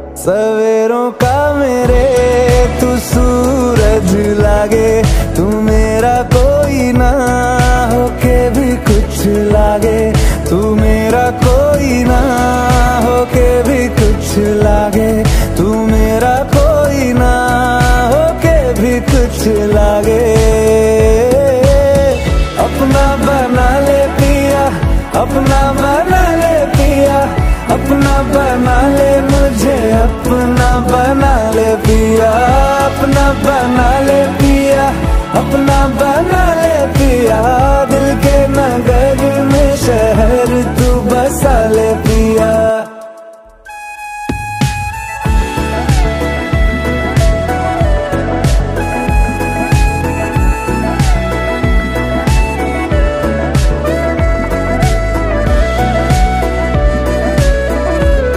सवेरों का मेरे तू सूरज लागे, तू मेरा कोई ना होके भी कुछ लागे, तू